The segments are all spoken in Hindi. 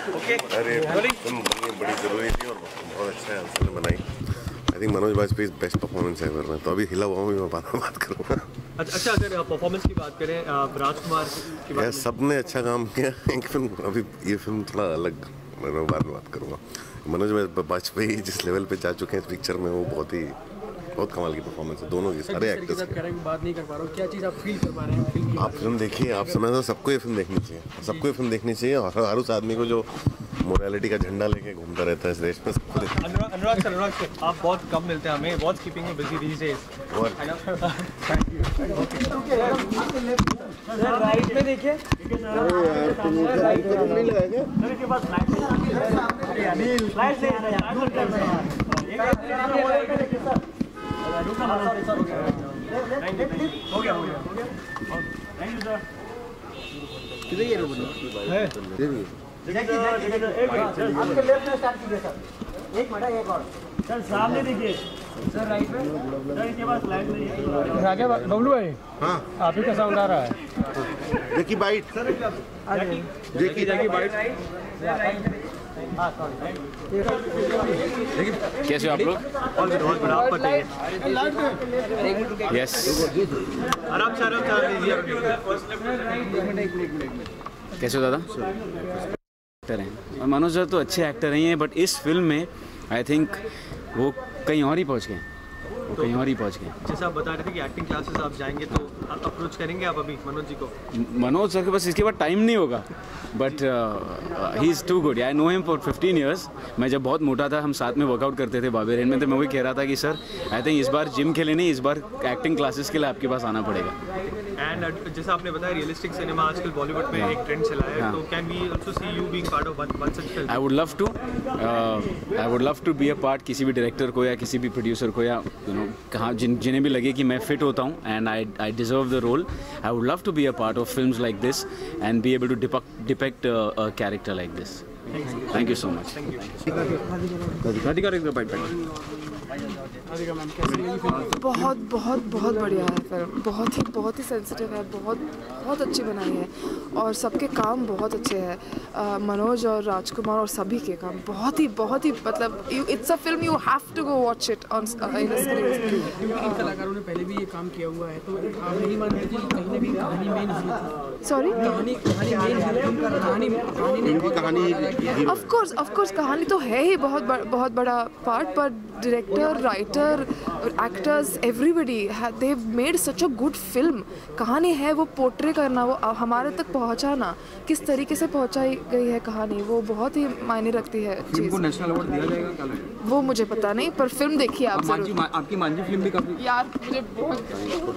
अरे फिल्म बड़ी ज़रूरी थी और बहुत अच्छा है उसने बनाई। I think Manoj Bajpayee best performance है एवर में, तो अभी हिला हुआ हूँ मैं बात करूँगा। अच्छा, अगर परफॉर्मेंस की बात करें राजकुमार की बात, सब ने अच्छा काम किया। एक फिल्म अभी ये फिल्म थोड़ा अलग, मैं बाद में बात करूँगा। मनोज बाजपेयी जिस लेवल पे जा चुके हैं इस पिक्चर में, वो बहुत कमाल की परफॉर्मेंस है दोनों की, सारे एक्टर्स की। बात नहीं कर पा रहा हूँ, क्या चीज़ आप फील कर पा रहे हैं फिल्म की? आप फिल्म देखिए, आप समझो सबको ये फिल्म देखनी चाहिए, सबको ये फिल्म देखनी चाहिए। और हर उस आदमी को जो मोरालिटी का झंडा लेके घूमता रहता है इस देश में, सबको देखना। अनुराग सर, आप बहुत कम मिलते हैं हमें, बहुत कीपिंग में बिजी दीज डेज। राइट में देखिए, हो गया। Thank you sir. किधर ये रोबोट है? आपके लेफ्ट में स्टार्ट कीजिए सर। एक मिनट, एक और सर सामने देखिए सर, राइट में सर, इसके पास लाइट नहीं है। राजा बबलू भाई, हाँ आप ही का साउंड आ रहा है। देखिए बाइट सर, देखिए बाइट। कैसे हो आप लोग? आप बताइए। यस, आराम से कैसे हो दादा? एक्टर हैं और मनोज सर तो अच्छे एक्टर ही हैं, बट इस फिल्म में आई थिंक वो कहीं और ही पहुंच गए, जैसे आप बता रहे थे कि एक्टिंग क्लासेस आप जाएंगे, तो आप अप्रोच करेंगे आप अभी मनोज जी को? मनोज सर के पास इसके बाद टाइम नहीं होगा, but he is too good. I know him for 15 years। मैं जब बहुत मोटा था, हम साथ में वर्कआउट करते थे बाबेरेन में, तो मैं वही कह रहा था कि सर आई थिंक इस बार जिम के लिए नहीं, इस बार एक्टिंग क्लासेस के लिए आपके पास आना पड़ेगा। एंड जैसा आपने बताया रियलिस्टिक सिनेमा आजकल बॉलीवुड में एक ट्रेंड चला है, तो can we also see you being part of one such film? I would love to be a part, किसी भी डायरेक्टर को या किसी भी प्रोड्यूसर को, या कहाँ जिन्हें भी लगे कि मैं फिट होता हूँ and I deserve the role, I would love to be a part of films like this and be able to depict a character like this. Thank you so much. बहुत बहुत बहुत बढ़िया है फिल्म, बहुत ही सेंसिटिव है, बहुत अच्छी बनाई है और सबके काम बहुत अच्छे हैं। मनोज और राजकुमार और सभी के काम बहुत ही मतलब it's a film, you have to go watch it on in a screen. इन कलाकारों ने पहले भी ये काम किया हुआ है, तो आप नहीं मानते कि कहीं ना कहीं कहानी मेन है? सॉरी, कहानी ऑफ कोर्स कहानी तो है ही बहुत बड़ा पार्ट, पर director, writer, actors, everybody they made such a good film. कहानी है, वो पोर्ट्रे करना, वो हमारे तक पहुंचाना, किस तरीके से पहुंचाई गई है कहानी, वो बहुत ही मायने रखती है चीज़। को नेशनल अवार्ड दिया जाएगा क्या? वो मुझे पता नहीं, पर फिल्म देखिए आप जरूर। आपकी मांझी फिल्म भी काफी यार मुझे बहुत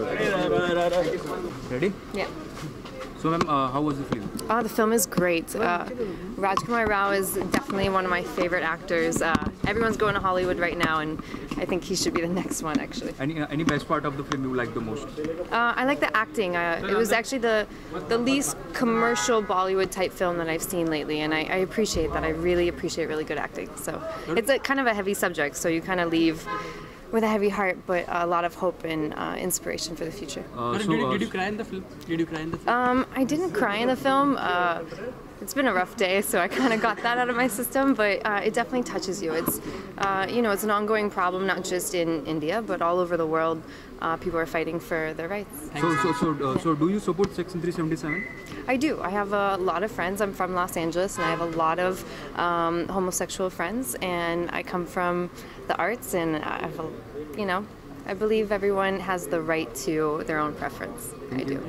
ready? So, ma'am, how was the film? The film is great. Rajkumar Rao is definitely one of my favorite actors. Everyone's going to Hollywood right now, and I think he should be the next one, actually. Any best part of the film you like the most? I like the acting. It was actually the least commercial Bollywood type film that I've seen lately, and I appreciate that. I really appreciate really good acting. So it's a kind of a heavy subject, so you kind of leave with a heavy heart, but a lot of hope and inspiration for the future. Did you cry in the film? I didn't cry in the film. It's been a rough day, so I kind of got that out of my system, but it definitely touches you. It's, it's an ongoing problem, not just in India, but all over the world. People are fighting for their rights. So do you support Section 377? I do. I have a lot of friends. I'm from Los Angeles, and I have a lot of homosexual friends, and I come from the arts, and I believe everyone has the right to their own preference. I do.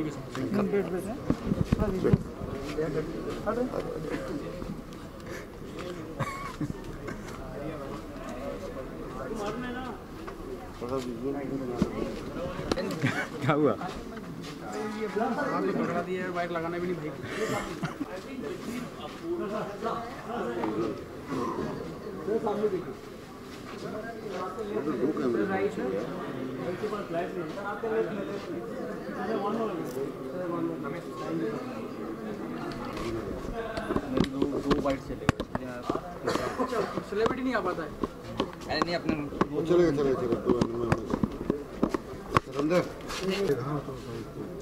क्या हुआ? पकड़ा दिया है, बाइक लगाना भी नहीं भाई। दो बाइट चलेगा। सेलिब्रिटी नहीं आ पाता है। अरे नहीं, अपने चलेगा अंदर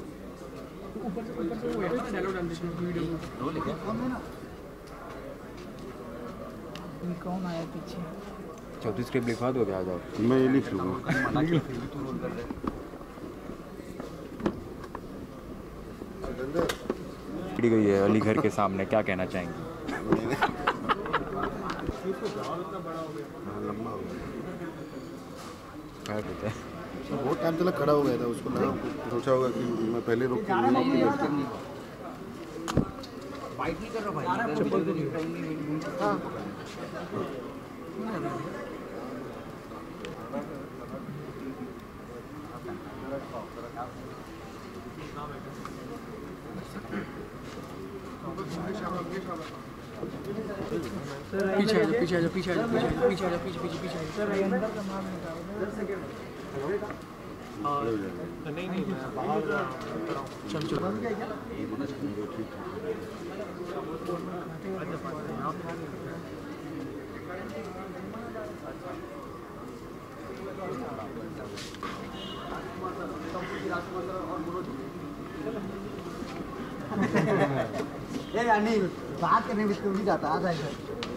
ऊपर से वो है ना, चलो ट्रांजिशन वीडियो रोल है क्या? कौन आया पीछे? चौथी स्क्रिप्ट लिखवा दो क्या? आ जाओ, मैं ये लिख लूँगा। गई है अली घर के सामने, क्या कहना चाहेंगे? बहुत टाइम तक खड़ा हो गया था, उसको लगा, सोचा होगा कि मैं पहले रोक के बाइक नहीं कर रहा भाई, चप्पल तो नहीं। हाँ पीछे पीछे पीछे पीछे पीछे पीछे पीछे पीछे नहीं नहीं मैं बाहर चल चल नहीं बात करने में तो नहीं जाता आ जाएगा।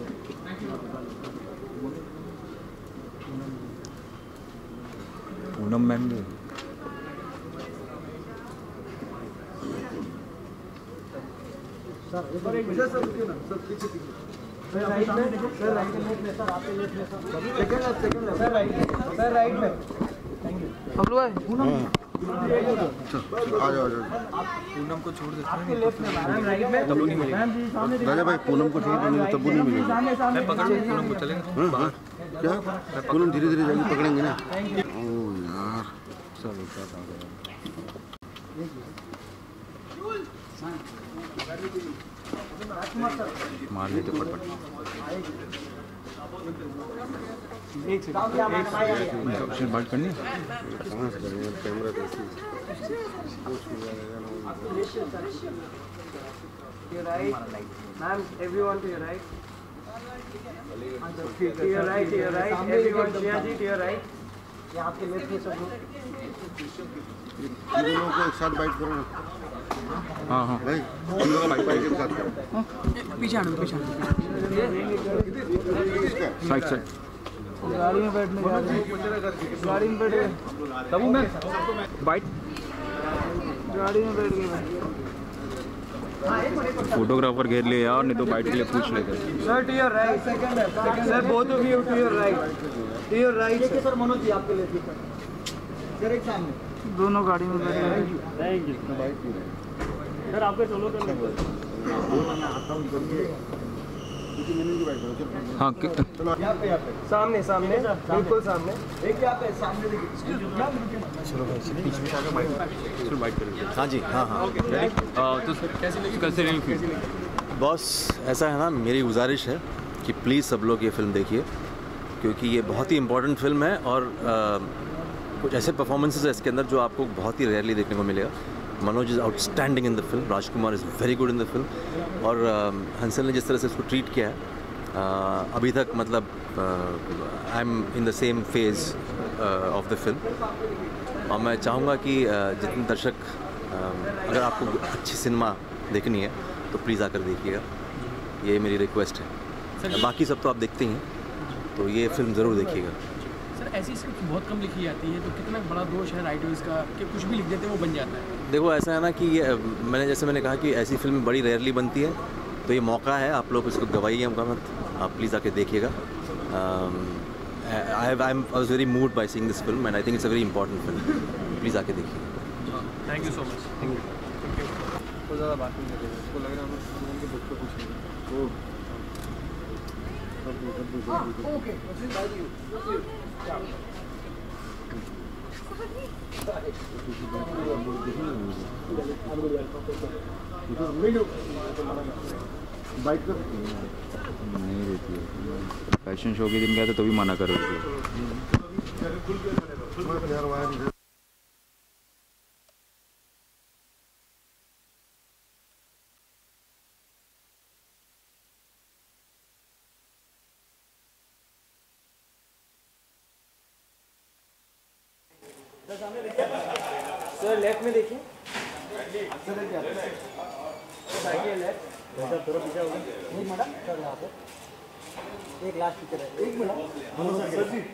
पूनम मैम भी सर एक बार एक सर रुकिए ना सर पीछे सर राइट में सर राइट में सर आपके लेफ्ट में सेकंड सर राइट में थैंक यू बबलू भाई पूनम आ जाओ पूनम को छोड़ देते हैं आपके लेफ्ट में मैम राइट में तब्बू नहीं मिलेगा मैम जी सामने राजा भाई पूनम को छोड़ देंगे तब्बू नहीं मिलेगा। मैं पकड़ूं पूनम को चलेंगे क्या पूनम धीरे धीरे जाके पकड़ेंगे ना। ओ यार मार लेते फटफट। एक सेकंड बात करनी कहाँ से करेंगे कैमरा तो Your right, ma'am. Everyone to your right. To your right, to your right. Everyone, Shreya ji, to your right. ये आपके लेफ्ट में सब लोग। इन दोनों को एक साथ बाइट करो ना। हाँ हाँ भाई इन दोनों को बाइट एक साथ करो। पीछे आना पीछे साइड साइड गाड़ी में बैठने गाड़ी में बैठ गए तब मैं बाइट गाड़ी में बैठ गए फोटोग्राफर घेर ले यार, नहीं तो बाइट के लिए पूछ लेते। Sir to your right sir both of you to your right sir Manoj ji आपके लिए सर एक सामने दोनों गाड़ी में बैठ गए। थैंक यू सर आपके सोलो कर लो। हाँ सामने सामने बिल्कुल सामने एक यहाँ पे सामने देखिए। चलो बाइट करेंगे। हाँ जी हाँ हाँ तो सर कैसे लगी फिल्म? बॉस ऐसा है ना, मेरी गुजारिश है कि प्लीज़ सब लोग ये फिल्म देखिए, क्योंकि ये बहुत ही इम्पोर्टेंट फिल्म है और कुछ ऐसे परफॉर्मेंसेस है इसके अंदर जो आपको बहुत ही रेयरली देखने को मिलेगा। Manoj is outstanding in the film, Rajkumar is very good in the film, और हंसल ने जिस तरह से इसको ट्रीट किया है अभी तक, मतलब I am in the same phase of the film. और मैं चाहूँगा कि जितने दर्शक अगर आपको अच्छी सिनेमा देखनी है तो प्लीज़ आकर देखिएगा, ये मेरी रिक्वेस्ट है। बाकी सब तो आप देखते ही हैं, तो ये फिल्म ज़रूर देखिएगा। सर ऐसी स्क्रिप्ट बहुत कम लिखी जाती है, तो कितना बड़ा दोष है राइटर्स का कि कुछ भी लिख देते हैं वो बन जाता है। देखो ऐसा है ना कि मैंने कहा कि ऐसी फिल्म बड़ी रेयरली बनती है, तो ये मौका है, आप लोग इसको गवाइए मत, आप प्लीज़ आके देखिएगा। I was very moved by seeing this film and I think it's a very important film, please आके देखिए। Thank you so much. Thank you. बहुत ज़्यादा बात नहीं करेंगे, उसको लग रहा है हम उनके बुक पे पूछेंगे। ओके बाइट कर नहीं रहती है, फैशन शो के दिन गया तो भी मना करोगे। सर लेफ्ट में देखिए, सर लेफ्ट, लेफ्ट थोड़ा पीछे होगा, नहीं मैडम सर यहाँ पे एक लास्ट पिक्चर है, एक minute sir ji,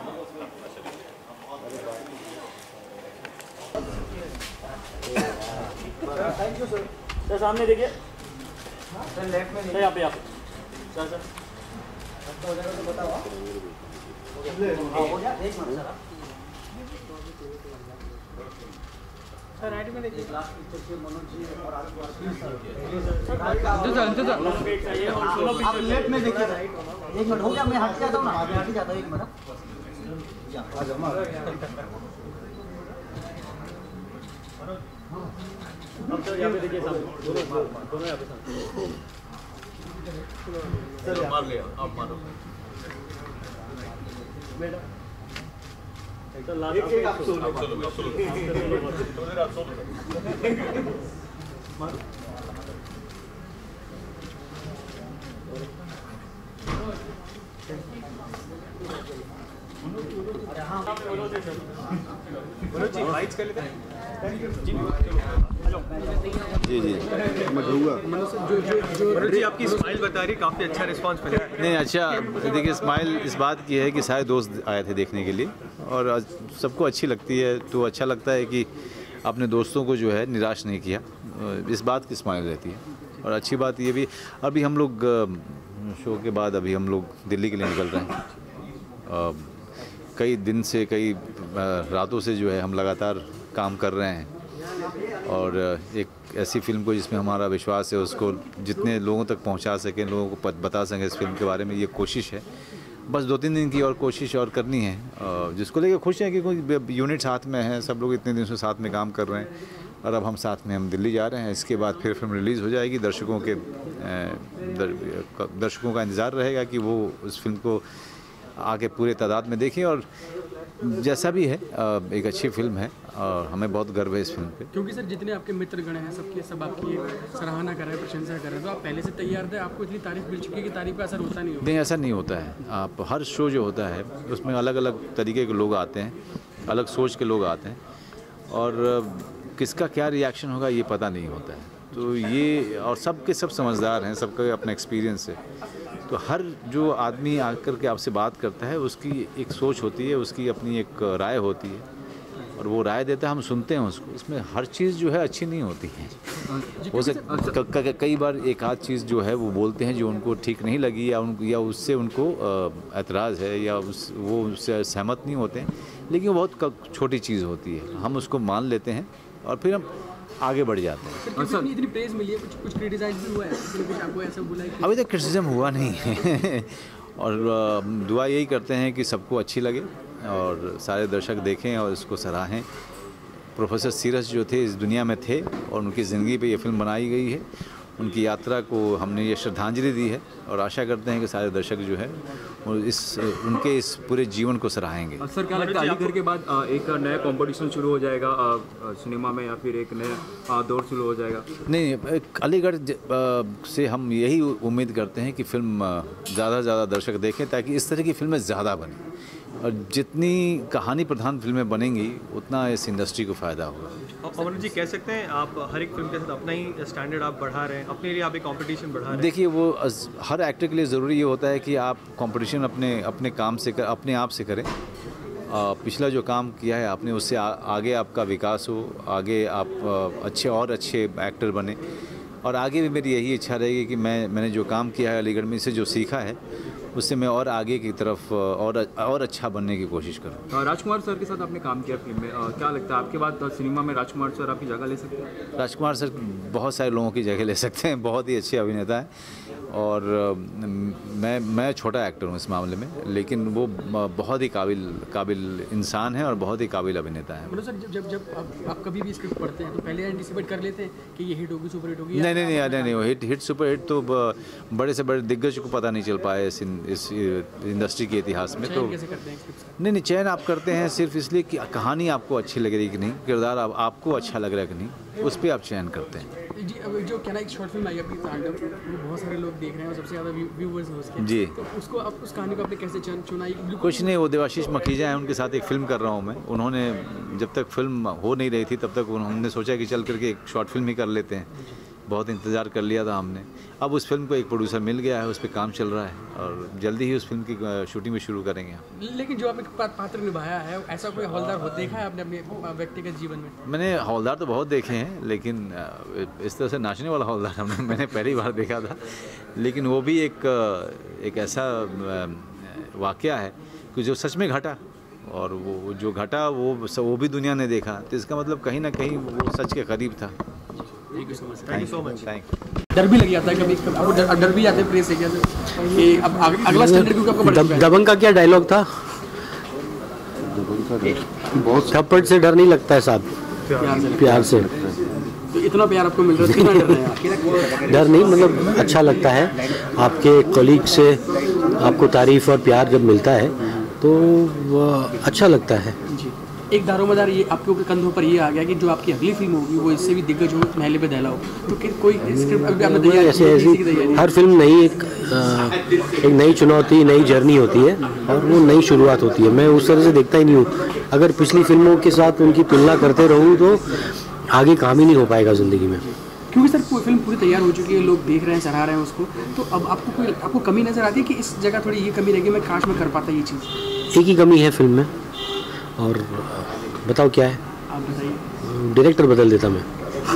thank you sir. Sir सामने देखिए, सर लेफ्ट में, सर यहाँ पे सर सर हो जाएगा तो बताओ। हो गया, एक मिनट सर राइट में देखिए, लास्ट पिक्चर से मनोज जी और आप लेफ्ट में देखिए। एक मिनट हो गया, मैं हट जाता हूँ ना, आगे हट जाता हूँ, एक मिनट। सर यहाँ पे देखिए, दोनों यहाँ पे सर मार लिया, आप मारो बेटा। एक आप सोलो जी जी मैं कहूँगा जी आपकी स्माइल बता रही, काफ़ी अच्छा रिस्पांस मिला है। नहीं अच्छा, देखिए स्माइल इस बात की है कि सारे दोस्त आए थे देखने के लिए और सबको अच्छी लगती है, तो अच्छा लगता है कि अपने दोस्तों को जो है निराश नहीं किया, इस बात की स्माइल रहती है। और अच्छी बात ये भी, अभी हम लोग शो के बाद अभी हम लोग दिल्ली के लिए निकल रहे हैं। कई दिन से, कई रातों से जो है हम लगातार काम कर रहे हैं और एक ऐसी फिल्म को जिसमें हमारा विश्वास है, उसको जितने लोगों तक पहुंचा सकें, लोगों को बता सकें इस फिल्म के बारे में, ये कोशिश है। बस 2-3 दिन की और कोशिश और करनी है, जिसको लेकर खुश हैं कि कोई यूनिट साथ में है, सब लोग इतने दिन से साथ में काम कर रहे हैं और अब हम साथ में हम दिल्ली जा रहे हैं। इसके बाद फिर फिल्म रिलीज़ हो जाएगी, दर्शकों का इंतज़ार रहेगा कि वो उस फिल्म को आके पूरे तादाद में देखें और जैसा भी है एक अच्छी फिल्म है और हमें बहुत गर्व है इस फिल्म पे। क्योंकि सर जितने आपके मित्रगण हैं सबके सब आपकी सराहना कर रहे हैं, प्रशंसा कर रहे हैं, तो आप पहले से तैयार थे, आपको इतनी तारीफ मिल चुकी है कि तारीफ का असर होता नहीं होता? नहीं, ऐसा नहीं होता है। आप हर शो जो होता है उसमें अलग अलग तरीके के लोग आते हैं, अलग सोच के लोग आते हैं और किसका क्या रिएक्शन होगा ये पता नहीं होता है। तो ये और सब के सब समझदार हैं, सबका अपना एक्सपीरियंस है। तो हर जो आदमी आकर के आपसे बात करता है उसकी एक सोच होती है, उसकी अपनी एक राय होती है और वो राय देता है, हम सुनते हैं उसको। इसमें हर चीज़ जो है अच्छी नहीं होती है, हो सकता कई बार एक आध चीज़ जो है वो बोलते हैं जो उनको ठीक नहीं लगी या उससे उनको एतराज़ है या वो उससे सहमत नहीं होते हैं, लेकिन वो बहुत छोटी चीज़ होती है, हम उसको मान लेते हैं और फिर हम आगे बढ़ जाते हैं। सर इतनी प्रेज मिली है, कुछ क्रिटिसाइज भी हुआ है, किसी ने कुछ आपको ऐसा बोला है? अभी तक क्रिटिसिज्म हुआ नहीं है और दुआ यही करते हैं कि सबको अच्छी लगे और सारे दर्शक देखें और इसको सराहें। प्रोफेसर सीरस जो थे इस दुनिया में थे और उनकी ज़िंदगी पे ये फिल्म बनाई गई है, उनकी यात्रा को हमने ये श्रद्धांजलि दी है और आशा करते हैं कि सारे दर्शक जो है उनके इस पूरे जीवन को सराहेंगे। सर क्या लगता है अलीगढ़ के बाद एक नया कंपटीशन शुरू हो जाएगा सिनेमा में या फिर एक नया दौर शुरू हो जाएगा? नहीं, अलीगढ़ से हम यही उम्मीद करते हैं कि फिल्म ज़्यादा से ज़्यादा दर्शक देखें ताकि इस तरह की फिल्में ज़्यादा बनें और जितनी कहानी प्रधान फिल्में बनेंगी उतना इस इंडस्ट्री को फ़ायदा होगा। अमर जी कह सकते हैं आप हर एक फिल्म के साथ अपना ही स्टैंडर्ड आप बढ़ा रहे हैं, अपने लिए आप एक कंपटीशन बढ़ा रहे हैं? देखिए, वो हर एक्टर के लिए ज़रूरी ये होता है कि आप कंपटीशन अपने काम से अपने आप से करें। पिछला जो काम किया है आपने उससे आगे आपका विकास हो, आगे आप अच्छे एक्टर बने और आगे भी मेरी यही इच्छा रहेगी कि मैंने जो काम किया है अलीगढ़ में, से जो सीखा है उससे मैं और आगे की तरफ और अच्छा बनने की कोशिश करूँ। राजकुमार सर के साथ आपने काम किया फिल्म में, क्या लगता है आपके बाद सिनेमा में राजकुमार सर आपकी जगह ले सकते हैं? राजकुमार सर बहुत सारे लोगों की जगह ले सकते हैं, बहुत ही अच्छे अभिनेता हैं और मैं छोटा एक्टर हूँ इस मामले में, लेकिन वो बहुत ही काबिल इंसान है और बहुत ही काबिल अभिनेता है। मतलब सर जब आप कभी भी स्क्रिप्ट पढ़ते हैं तो पहले एंटिसिपेट कर लेते हैं कि ये हिट होगी, सुपर हिट होगी? नहीं, हिट सुपर हिट तो बड़े से बड़े दिग्गज को पता नहीं चल पाया इस इंडस्ट्री के इतिहास में। तो कैसे करते हैं स्क्रिप्ट? नहीं, चयन आप करते हैं सिर्फ इसलिए कि कहानी आपको अच्छी लग रही है कि नहीं, किरदार आपको अच्छा लग रहा है कि नहीं, उस पर आप चयन करते हैं। जी, जो क्या ना एक शॉर्ट फिल्म आई अपनी तांडव, वो बहुत सारे लोग देख रहे हैं और सबसे ज़्यादा व्यूवर्स हैं उसके। जी, तो उसको आप उस कहानी को आपने कैसे चुना? कुछ नहीं, वो देवाशीष मखीजा हैं, उनके साथ एक फ़िल्म कर रहा हूँ मैं। उन्होंने जब तक फिल्म हो नहीं रही थी तब तक उन्होंने सोचा कि चल करके एक शॉर्ट फिल्म ही कर लेते हैं। बहुत इंतज़ार कर लिया था हमने। अब उस फिल्म को एक प्रोड्यूसर मिल गया है, उस पर काम चल रहा है और जल्दी ही उस फिल्म की शूटिंग भी शुरू करेंगे। लेकिन जो आपने पात्र निभाया है, ऐसा कोई हवलदार हो देखा है आपने अपने व्यक्तिगत जीवन में? मैंने हवलदार तो बहुत देखे हैं, लेकिन इस तरह से नाचने वाला हवलदार मैंने पहली बार देखा था। लेकिन वो भी एक ऐसा वाक़या है कि जो सच में घटा, और वो जो घटा वो भी दुनिया ने देखा, तो इसका मतलब कहीं ना कहीं वो सच के करीब था। Thank you so much. डर भी लग जाता है कभी, आपको डर भी जाता है प्रेस से क्या कि अब अगला स्टैंडर्ड क्योंकि आपको बढ़ चुका है? दबंग का क्या डायलॉग था? बहुत थप्पड़ से डर नहीं लगता है साहब, प्यार से। तो इतना प्यार आपको मिल रहा है, कितना डर रहे हैं? डर नहीं, मतलब अच्छा लगता है आपके कलीग से आपको तारीफ और प्यार जब मिलता है तो अच्छा लगता है। एक दारोमदार ये आपके ऊपर कंधों पर ये आ गया कि जो आपकी अगली फिल्म होगी वो इससे भी दिग्गज हो, महले पे दहला हो, तो कोई स्क्रिप्ट अभी आपने तैयार ऐसे हर फिल्म नई एक नई चुनौती, नई जर्नी होती है और वो नई शुरुआत होती है। मैं उस तरह से देखता ही नहीं हूँ। अगर पिछली फिल्मों के साथ उनकी तुलना करते रहूँ तो आगे काम ही नहीं हो पाएगा ज़िंदगी में। क्योंकि सर फिल्म पूरी तैयार हो चुकी है, लोग देख रहे हैं, सराह रहे हैं उसको, तो अब आपको कमी नज़र आती है कि इस जगह थोड़ी ये कमी रहेगी, मैं काश में कर पाता ये चीज़? एक ही कमी है फिल्म में, और बताओ क्या है? आप बताइए। डायरेक्टर बदल देता मैं।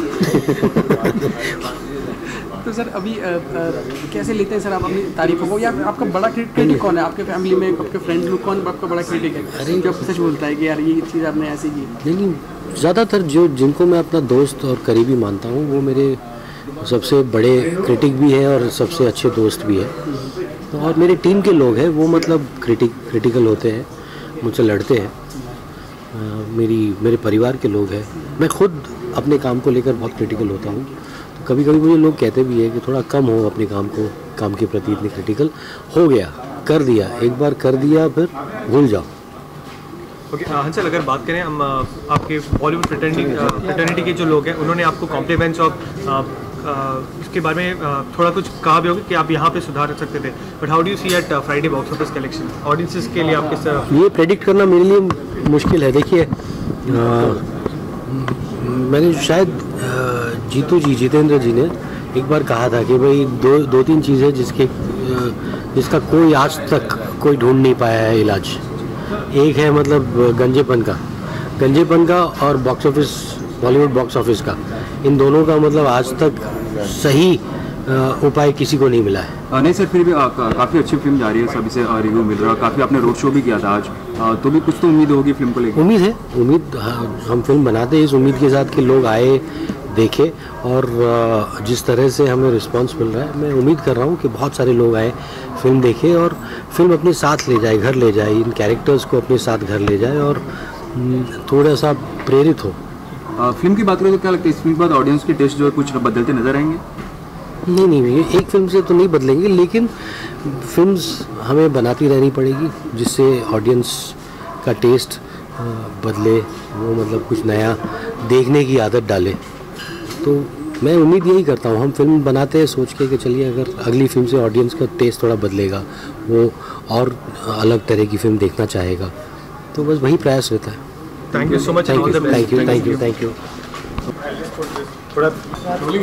तो सर अभी कैसे लेते हैं सर आप अपनी तारीफों को, या आपका बड़ा क्रिटिक कौन है आपके फैमिली में, आपके फ्रेंड्स में कौन आपका बड़ा क्रिटिक है? अरे जो सच बोलता है कि यार ये चीज़ आपने ऐसे की? नहीं, ज़्यादातर जिनको मैं अपना दोस्त और करीबी मानता हूँ वो मेरे सबसे बड़े क्रिटिक भी है और सबसे अच्छे दोस्त भी है। तो और मेरे टीम के लोग हैं वो मतलब क्रिटिकल होते हैं, मुझसे लड़ते हैं। मेरे परिवार के लोग हैं। मैं खुद अपने काम को लेकर बहुत क्रिटिकल होता हूँ, तो कभी कभी मुझे लोग कहते भी है कि थोड़ा कम हो अपने काम के प्रति इतने क्रिटिकल। हो गया, कर दिया, एक बार कर दिया फिर भूल जाओ। ओके हंसल, अगर बात करें हम आपके बॉलीवुड फ्रेटर्निटी के जो लोग हैं उन्होंने आपको कॉम्प्लीमेंट्स और इसके बारे में थोड़ा कुछ कहा भी होगा कि आप यहाँ पे सुधार सकते थे, but how do you see at Friday box office collection audiences के लिए आप किस तरह? ये प्रेडिक्ट करना मेरे लिए मुश्किल है। देखिए मैंने शायद जितेंद्र जी ने एक बार कहा था कि भाई दो तीन चीज़ें जिसका कोई आज तक कोई ढूंढ नहीं पाया है इलाज। एक है मतलब गंजेपन का और box office, Bollywood box office का, इन दोनों का मतलब आज तक सही उपाय किसी को नहीं मिला है। नहीं सर, फिर भी काफ़ी अच्छी फिल्म जा रही है, सभी से रिव्यू मिल रहा है, काफ़ी आपने रोड शो भी किया था आज, तो भी कुछ तो उम्मीद होगी फिल्म को लेकर? उम्मीद हम फिल्म बनाते हैं इस उम्मीद के साथ कि लोग आए, देखे, और जिस तरह से हमें रिस्पांस मिल रहा है मैं उम्मीद कर रहा हूँ कि बहुत सारे लोग आए, फिल्म देखे और फिल्म अपने साथ ले जाए, घर ले जाए, इन कैरेक्टर्स को अपने साथ घर ले जाए और थोड़ा सा प्रेरित हो। फिल्म की बात करें तो क्या लगता है इस फिल्म के बाद ऑडियंस के टेस्ट जो है कुछ बदलते नजर आएंगे? नहीं, एक फिल्म से तो नहीं बदलेंगे, लेकिन फिल्म्स हमें बनाती रहनी पड़ेगी जिससे ऑडियंस का टेस्ट बदले, वो मतलब कुछ नया देखने की आदत डाले। तो मैं उम्मीद यही करता हूँ, हम फिल्म बनाते हैं सोच के कि चलिए अगर अगली फिल्म से ऑडियंस का टेस्ट थोड़ा बदलेगा, वो और अलग तरह की फिल्म देखना चाहेगा, तो बस वही प्रयास रहता है। Thank you so much. Thank you. थोड़ा रोलिंग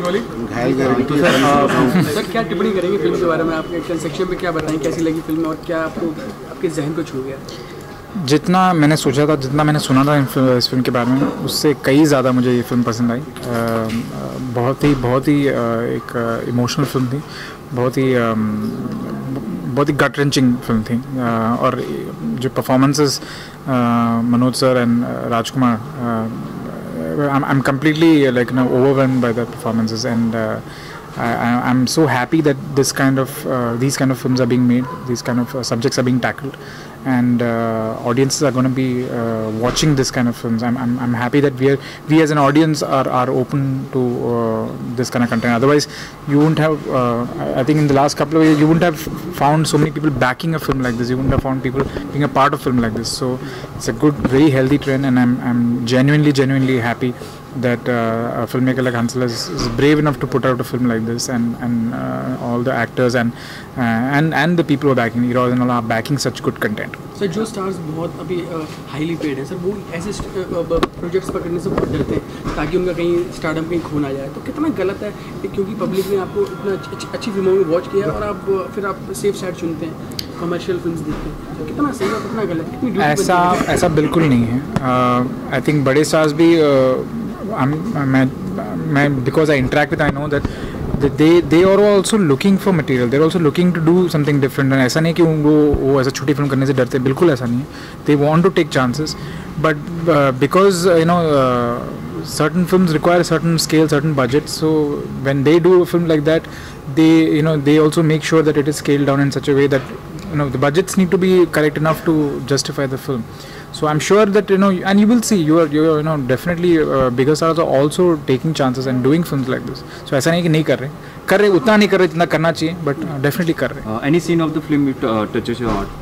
सर क्या टिप्पणी करेंगे फिल्म के बारे में? आपके कंसेप्शन पे क्या बताएं, कैसी लगी फिल्म और क्या आपके जहन को छू गया? जितना मैंने सोचा था, जितना मैंने सुना था इस फिल्म के बारे में, उससे कई ज़्यादा मुझे ये फिल्म पसंद आई। बहुत ही एक इमोशनल फिल्म थी, बहुत ही गट रेंचिंग फिल्म थी, और जो performances Manoj sir and Rajkumar, I'm completely overwhelmed by the performances, and I'm so happy that these kind of films are being made, these kind of subjects are being tackled, and audiences are going to be watching this kind of films. I'm happy that we as an audience are open to this kind of content. Otherwise, you wouldn't have. I think in the last couple of years, you wouldn't have found so many people backing a film like this. You wouldn't have found people being a part of film like this. So it's a good, very healthy trend, and I'm genuinely happy that a filmmaker like Hansal is brave enough to put out a film like this, and all the actors and the people who are backing, heroes and all, are backing such good content. Sir जो स्टार्स बहुत अभी हाईली पेड है सर, वो ऐसे प्रोजेक्ट्स पकड़ने से बहुत डरते हैं ताकि उनका कहीं स्टारडम कहीं खो ना जाए, तो कितना गलत है क्योंकि पब्लिक ने आपको इतना अच्छी फिल्मों में वॉच किया और आप फिर आप सेफ साइड चुनते हैं, कमर्शियल फिल्म्स देखते हैं, तो कितना सही और कितना गलत, कितनी ऐसा बिल्कुल नहीं है। आई थिंक बड़े स्टार्स भी मैं because I interact with, I know that they are also looking for material, they are also looking to do something different, and ऐसा नहीं कि वो ऐसा छोटी फिल्म करने से डरते, बिल्कुल ऐसा नहीं है। they want to take chances, but because certain films require a certain scale, certain budget, so when they do a film like that, they also make sure that it is scaled down in such a way that the budgets need to be correct enough to justify the film. So I'm sure that and you will see, you are definitely bigger stars are also taking chances and doing films like this. So ऐसा नहीं कि नहीं कर रहे उतना नहीं कर रहे जितना करना चाहिए, but definitely कर रहे। Any scene of the film touches your heart?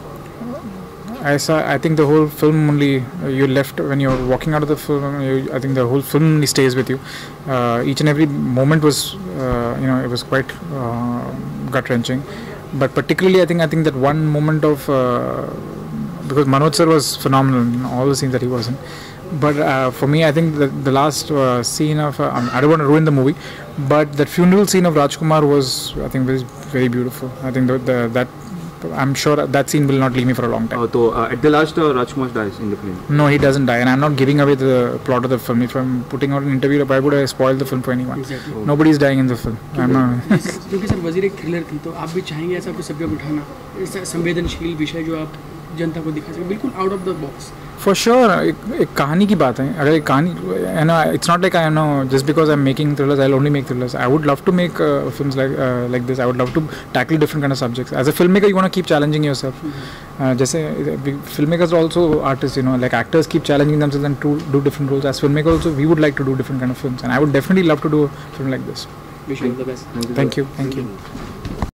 I think the whole film only, you left when you're walking out of the film, I think the whole film only stays with you. Each and every moment was it was quite gut wrenching, but particularly I think that one moment of because Manoj sir was phenomenal in all the scenes that he was in, but for me I think that the last scene of I don't want to ruin the movie, but that funeral scene of Rajkumar was, I think, very, very beautiful. I think that I'm sure that scene will not leave me for a long time. So at the last Rajkumar dies in the film? No, he doesn't die, and I'm not giving away the plot of the film. If I'm putting out an interview, why would I spoil the film for anyone? Exactly. Nobody is dying in the film. I'm not क्योंकि सर वज़ीर एक थ्रिलर थी, तो आप भी चाहेंगे ऐसा कुछ सब्जेक्ट उठाना, ऐसा संवेदनशील विषय जो आप जनता को दिखा सके, बिल्कुल out of the box. For sure, एक कहानी की बात है। अगर एक कहानी, it's not like I know just because I'm making thrillers, I'll only make thrillers. I would love to make films like this. I would love to tackle different kind of subjects. As a filmmaker, you want to keep challenging yourself. जैसे filmmakers are also artists, like actors keep challenging themselves and to do different roles. As filmmakers also, we would like to do different kind of films, and I would definitely love to do a film like this. Wish you all the best. Thank you.